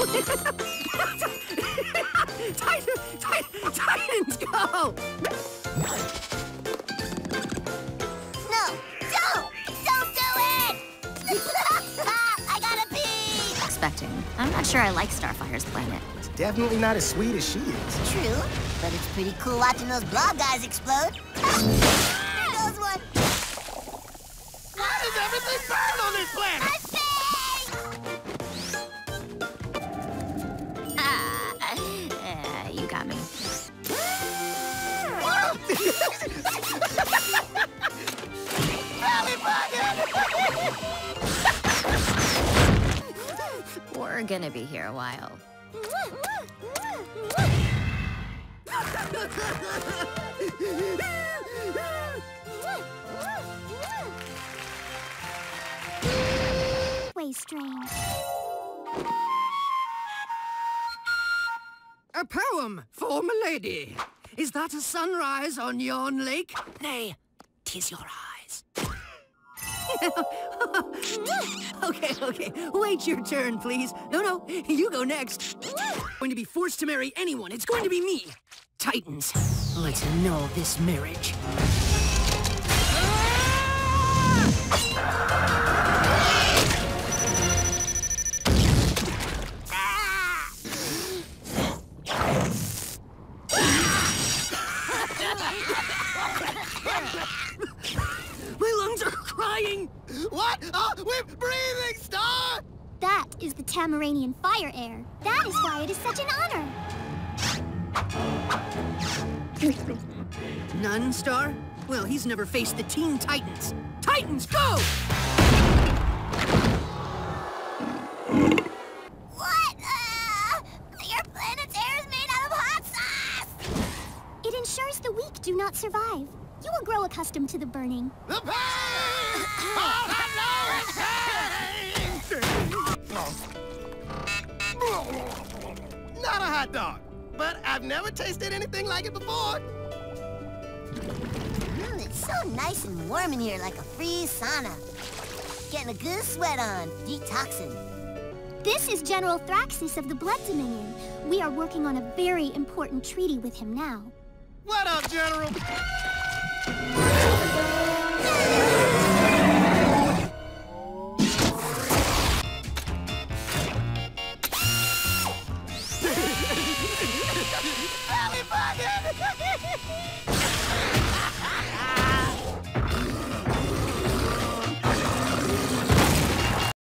Titans, go! No, don't do it! I gotta pee! Expecting. I'm not sure I like Starfire's planet. It's definitely not as sweet as she is. True, but it's pretty cool watching those blob guys explode. There goes one. Why does everything burn on this planet? You got me. We're gonna be here a while. Way strange. A poem for milady. Is that a sunrise on yon lake? Nay, 'tis your eyes. Okay. Wait your turn, please. No, you go next. Going to be forced to marry anyone. It's going to be me. Titans, let's annul this marriage. My lungs are crying! What? Oh, we're breathing, Star! That is the Tamaranian fire air. That is why it is such an honor. None, Star? Well, he's never faced the Teen Titans. Titans, go! What? Your planet's air is made out of hot sauce! It ensures the weak do not survive. You will grow accustomed to the burning. The pain! Oh, I know it's pain! Not a hot dog, but I've never tasted anything like it before. It's so nice and warm in here, like a free sauna. Getting a good sweat on, detoxing. This is General Thraxis of the Blood Dominion. We are working on a very important treaty with him now. What up, General?